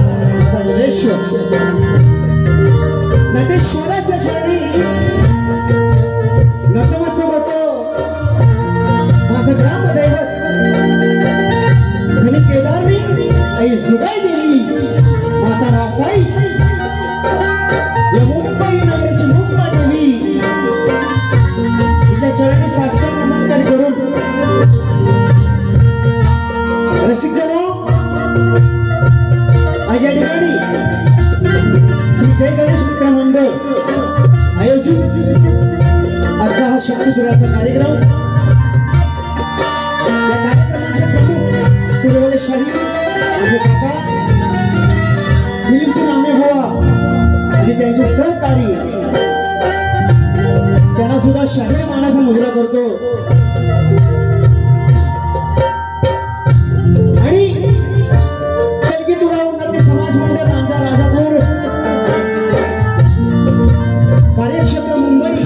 नटेश्वराच्या शरणी नतमस्तक होतो माझं ग्रामदैवत धनी केदारनी आई सुगाई देवी माता रासाई या मुंबई नगरीची मुंबा देवी तिच्या चरणी साष्टांग नमस्कार करून रसिक जनो आज या ठिकाणी श्री जय गणेश मित्र मंडळ आयोजित आजचा हा शक्तिपुराचा कार्यक्रम या कार्यक्रमाचे प्रमुख कुरवले शाही माझे काका दिलीपजी नामे बुवा आणि त्यांचे सहकारी त्यांना सुद्धा शाही मानाचा मुजरा करतो आणि समाज मंडळ रांजा राजापूर कार्यक्षेत्र मुंबई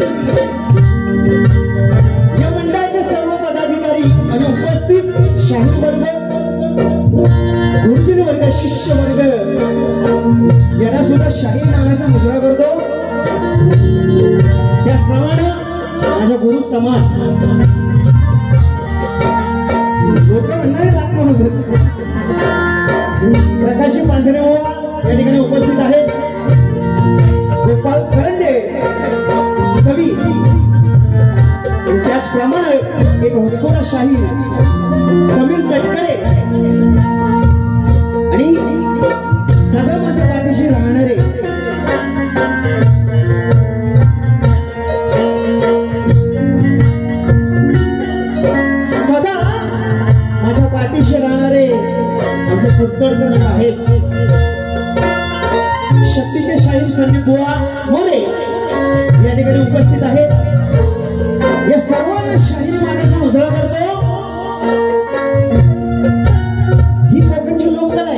या मंडळाचे सर्व पदाधिकारी आणि उपस्थित शाही वर्ग गुरुजन वर्ग शिष्य वर्ग यांना सुद्धा शाही मानाचा मुजरा करतो त्याचप्रमाणे माझा गुरु समाज लोक म्हणणारे लागतो प्रकाशी पांढरे बुवा या ठिकाणी उपस्थित आहेत गोपाल करंडे कवी त्याचप्रमाणे एक होचकोरा शाही समीर तटकरे आणि सदा माझ्या पाठीशी राहणारे सदा माझ्या पाठीशी राहणारे आमचे कुलतोडकर साहेब शक्तीचे शाहीर संदीप बुवा मोरे या ठिकाणी उपस्थित आहेत या सर्वांना शाहीर मानाचा मुजरा करतो ही कोकणची लोककला आहे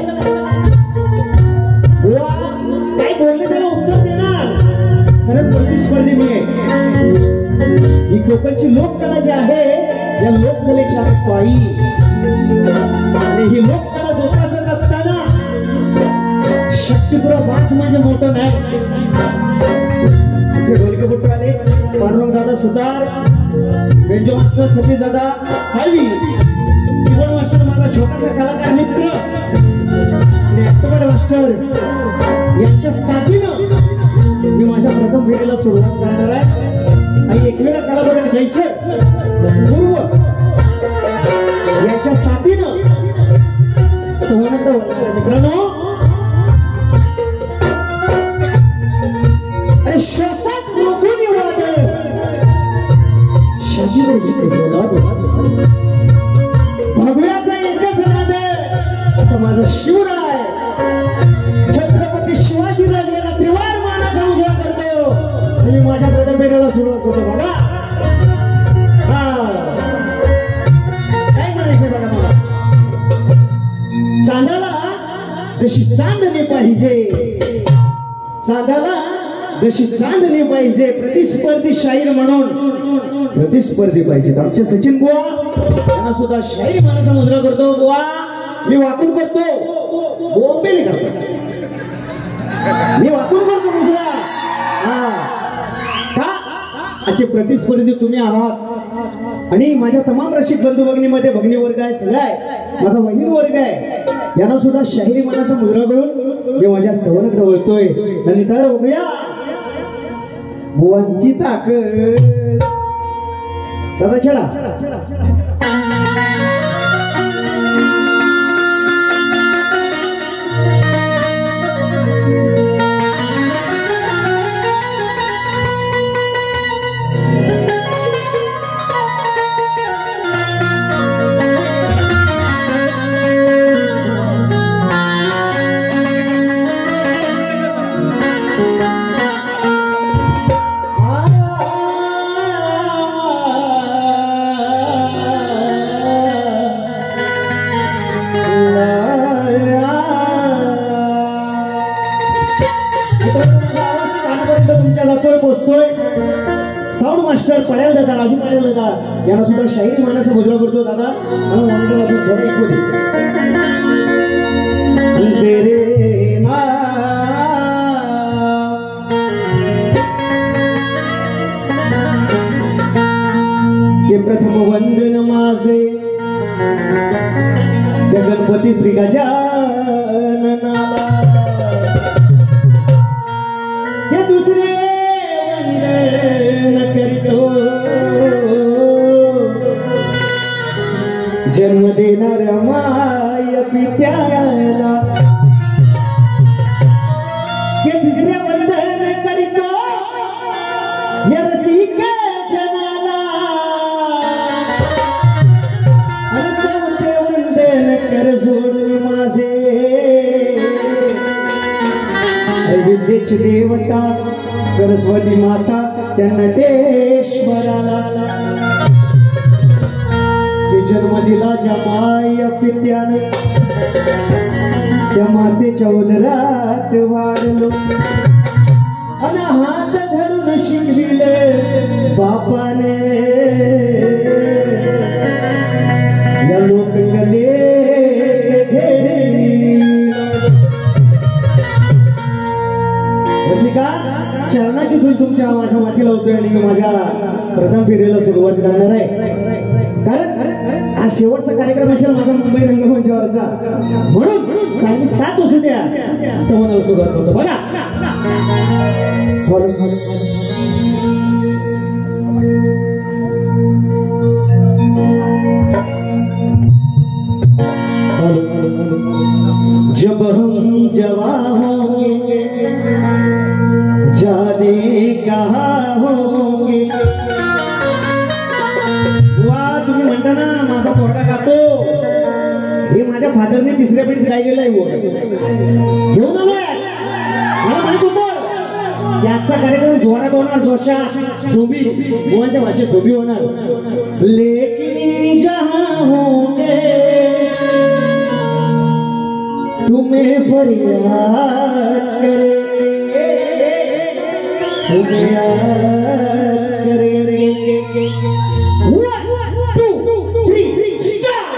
बुवा काय बोलले त्याला उत्तर देणार कारण प्रतिस्पर्धी मी ही कोकणची लोककला जी आहे या लोककलेच्या पायी आणि ही लोककला जोपासत असताना शक्तिपुरा बाज म्हणजे मोठं नाही आमचे ढोलके बुट्टे आले पांडुरंग दादा सुतार बेंजो मास्टर सतीश दादा साळवी कीबोर्ड मास्टर माझा छोटासा कलाकार मित्र आणि ऍक्टोबेट मास्टर यांच्या साथीनं मी माझ्या प्रथम फेरीला सुरुवात करणार आहे आणि एकवेळा कलाकार जयशर पूर्व यांच्या साथीनं मित्रांनो अरे श्वासात रोखून वादळ शाजीवर भगव्याचा एकच नाद असं माझा शिवराय छत्रपती शिवाजीराज यांना त्रिवार मानाचा मुजरा करतो आणि मी माझ्या प्रथम फेरीला सुरुवात करतो बघा काय म्हणायचं बघा मला चांदाला जशी चांदणी पाहिजे चांदाला जशी चांदणी पाहिजे प्रतिस्पर्धी शाहीर म्हणून प्रतिस्पर्धी पाहिजे आमचे सचिन बुवा यांना सुद्धा शाहीर मानाचा मुजरा करतो बुवा मी वाकून करतो बोंबेले करतो मी वाकून करतो मुजरा का आजचे प्रतिस्पर्धी तुम्ही आहात आणि माझ्या तमाम रसिक बंधू भगिनीमध्ये भगिनी वर्ग आहे सगळा आहे माझा बहीण वर्ग आहे यांना सुद्धा शाहिरी मानाचा मुजरा करून मी माझ्या स्तवनाकडे वळतोय नंतर बघूया बुवांची ताकद दादा छेडा साऊंड मास्टर पळेल दादा राजू पळेल दादा यांना सुद्धा शाहीर मानाचा मुजरा करतो दादा मला मॉनिटर वाजून थोडं ऐकू दे. विद्येची देवता सरस्वती माता त्या नटेश्वराला ते जन्म दिला ज्या माय पित्याने त्या मातेच्या उदरात वाढलो आणि हात धरून शिकविले बापाने या लोककले रसिका चरणाची धूल तुमच्या माझ्या मातीला होतोय आणि माझ्या प्रथम फेरीला सुरुवात करणार आहे कारण आज शेवटचा कार्यक्रम असेल माझा मुंबई रंगमंचावरचा म्हणून चांगली 7 असू द्या स्तवनाला सुरुवात होतो बघा जब हम जवान होंगे जाने कहाँ होंगे वा तुम्ही म्हणता ना माझा पोरगा गातो हे माझ्या फादरने तिसऱ्या पिढीत काय केलंय घेऊन आलोय मला माहिती याचा कार्यक्रम जोरात होणार जोशात झोबी गोवांच्या भाषेत झोबी होणार लेकिन जहां होंगे तुम्हें फरियाद करेंगे तुम्हें याद करेंगे 1 2 3 स्टार्ट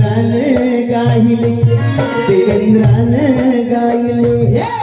देवेंद्राने गायले देवेंद्राने गायले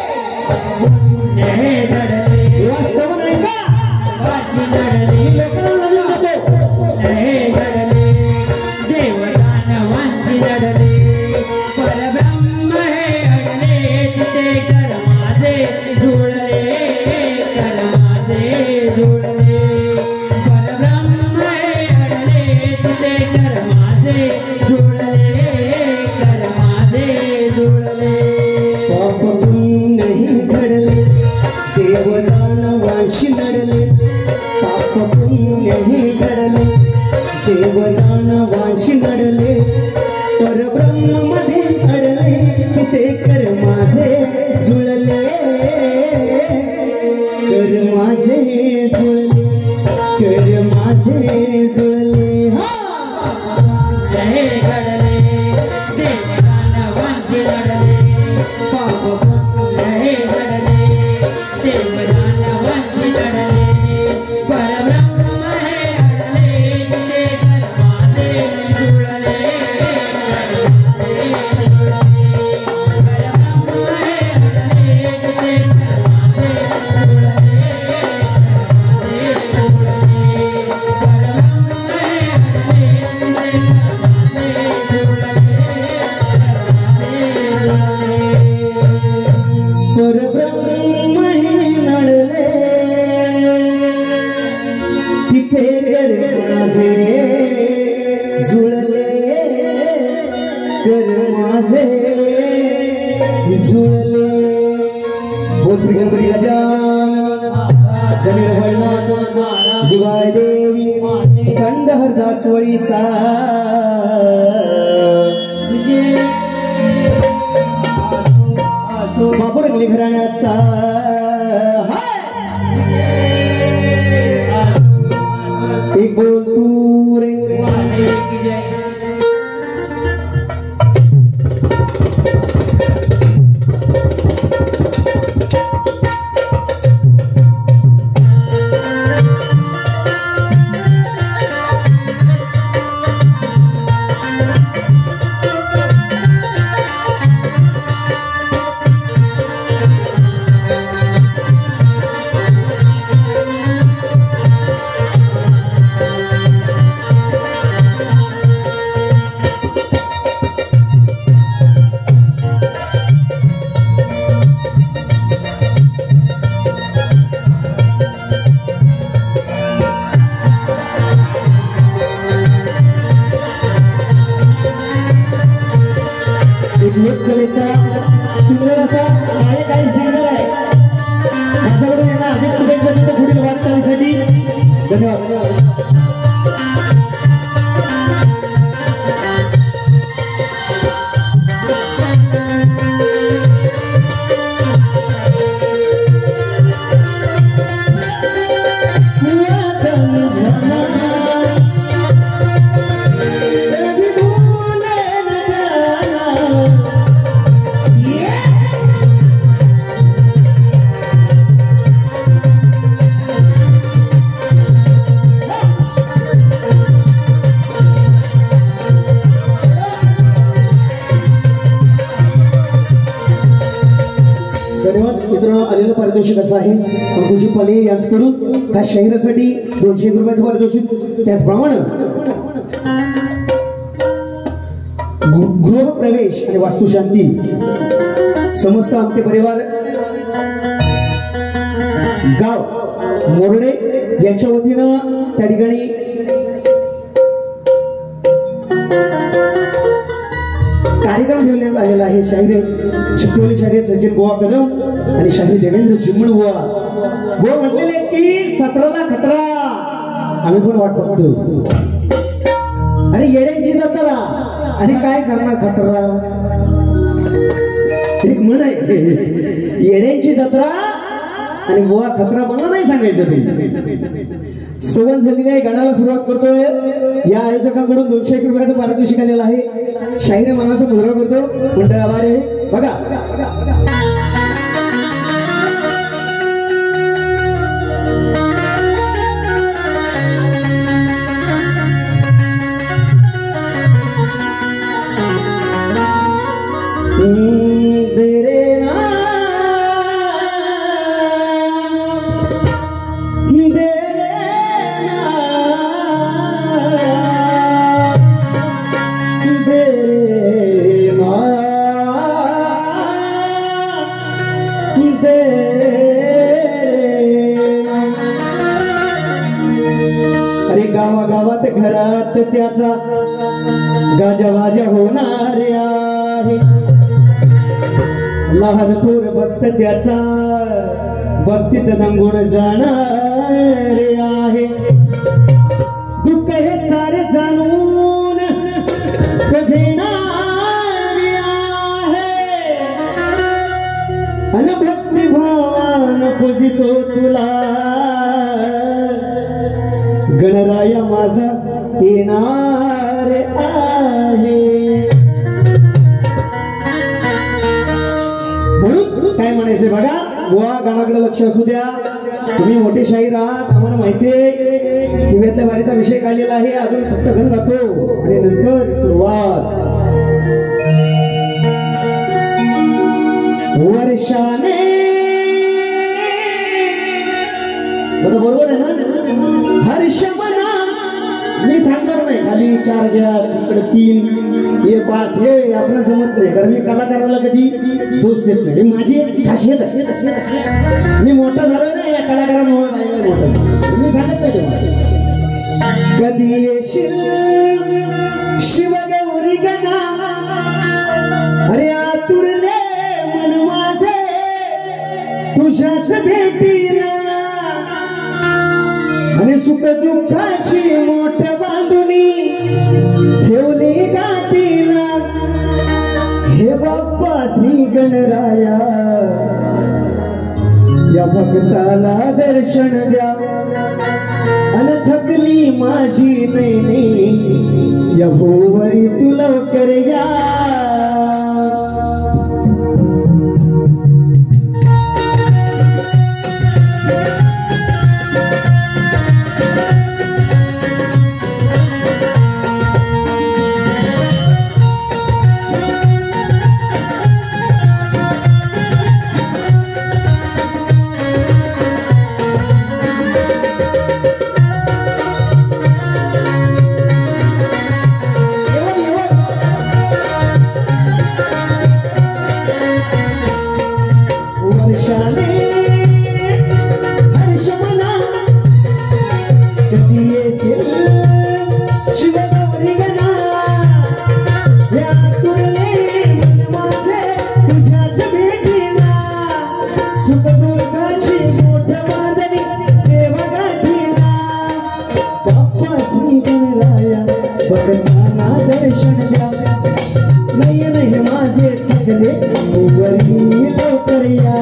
वास्तव नाही का लोकांना नवीन देतो देवदान वासी लढले परब्रह्म हे अडले तिथे कर माझे जुळले कर माझे जुळले परब्रह्म हे अडले तिथे कर माझे जुळले कर माझे जुळले पाप पुण्यही घडले देवदान वाशी लढले पाप पुण्यही घडले देवदान वाशी लढले परब्रह्म मध्ये अडले ते कर माझे जुळले कर माझे जुळले कर माझे जुळले हे घडले देवदान वासी लढले पाप पुण्य हे घडले देवदान वासी लढले परब्रह्म हे अडले तिथे कर माझे जुळले परब्रह्म ही नडले तिथे कर माझे जुळले कर माझे जुळले बोल श्री गणपती गजानन गणेश भरनाथ शिवाय देवी खंडहरदास वळीचा बापूर रंगली घराण्याचा एक बोल तू रे लोककलेचा सुंदर असा गायक आहे सिंगर आहे माझ्याकडून यांना अधिक शुभेच्छा देतो पुढील वाटचालीसाठी धन्यवाद मित्रांनो आलेलं पारितोषिक असं आहे अंकुजी पले यांच्याकडून खास शाहिरासाठी 200 रुपयाचं पारितोषिक त्याचप्रमाणे गृहप्रवेश आणि वास्तुशांती समस्त आमचे परिवार गाव मोरडे यांच्या वतीनं त्या ठिकाणी कार्यक्रम ठेवण्यात आलेला आहे शाहीर चित्तोली शाहीर सचिन बुवा कदम आणि शाहीर देवेंद्र चिमण बुवा म्हटलेले की 17ला खतरा आम्ही पण वाट बघतो आणि येड्यांची जत्रा आणि काय करणार खतरा एक म्हण आहे येड्यांची जत्रा आणि बुवा खतरा मला नाही सांगायचं ते स्तवन झालेली आहे गाण्याला सुरुवात करतोय या आयोजकांकडून 200 रुपयाचं पारितोषिक आलेलं आहे शाहीर मनाचा मुद्रा करतो मंडळ आभार आहे बघा गावागावात घरात त्याचा गाजावाजा होणार आहे. लहान थोर भक्त त्याचा भक्तीत रंगून जाणार आहे. दुःख हे सारे जाणून तो घेणार आहे. अन भक्ती भावान पूजितो तुला गणराया माझा येणार आहे. म्हणून काय म्हणायचंय बघा, बुवा गणाकडे लक्ष असू द्या. तुम्ही मोठे शाहीर आहात, आम्हाला माहितीये. दिव्यातल्या वारीचा विषय काढलेला आहे. अजून फक्त घन जातो आणि नंतर सुरुवात. वर्षाने बरोबर आहे ना. हर्ष मना मी सांगणार नाही. खाली 4 हजार इकडे 3 हे 5 हे आपल्याला समजत नाही, कारण मी कलाकाराला कधी दोष देत नाही. माझी एक खासियत आहे. मी मोठा झालो ना या कलाकारामुळे मोठा मी सांगत नाही तुम्हाला. कधी येशील शिवगौरी गणा, अरे आतुरले मन माझे तुझ्याच भेटीला. आणि सुख दुःखाची मोठ बांधुनी ठेवली गाठीला. हे बाप्पा श्री गणराया या भक्ताला दर्शन द्या. अन थकली माझी नैनी या भोवरी तू लवकर या. दर्शन द्या. नयन हे माझे थकले वरी लवकर या.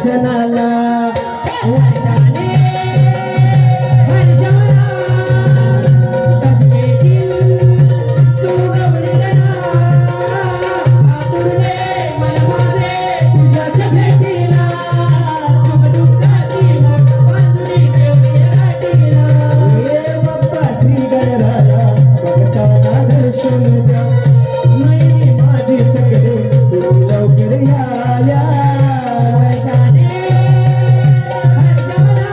सणाला वैशाली वैशाला तब्येतील तू गवळीला आतुरले मन माझे तुझ्याच भेटीला सुख दुःखाची मोठ बांधुनी ठेवली गाठीला हे बाप्पा श्री गणराया भक्तांना दर्शन द्या नयनी माझी थकले तुम्ही लवकर या वैशाली वैशाला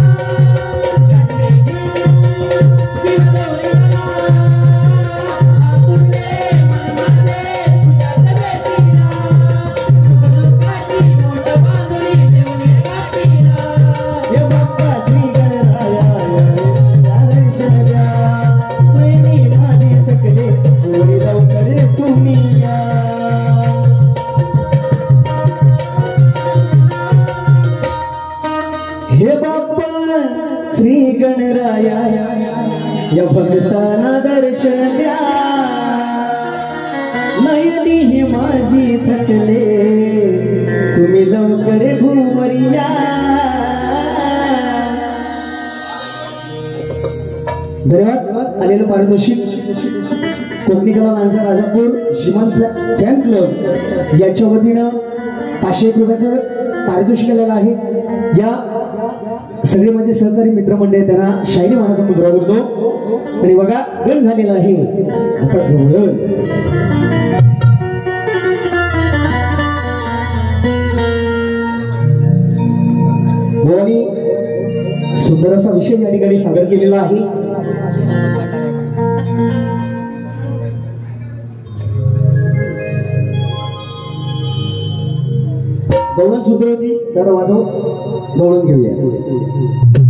तब्येतील शिव गौरीला आतुरले मन माझे तुझ्याच भेटीला सुख दुःखाची मोठ बांधुनी ठेवली गाठीला हे बाप्पा श्री गणराया दर्शन द्या नयनी माझी थकले तुम्ही लवकर तुम्ही या हे बाप्पा श्री गणराया या भक्तांना दर्शन द्या नयनी ही माझी थकले तुम्ही लवकर भूवर या धन्यवाद आलेलं पारितोषिक कोकणी कला लांजा राजापूर श्रीमंत फॅन क्लब याच्या वतीनं 501 रुपयाचं पारितोषिक आलेलं आहे या सगळे माझे सहकारी मित्रमंडळी आहेत, त्यांना शाहिरी मानाचा मुजरा करतो आणि बघा गण झालेला आहे आता गवळण भवानी सुंदर असा विषय या ठिकाणी सादर केलेला आहे गवळण सूत्र होती जरा वाजव गवळण घेऊया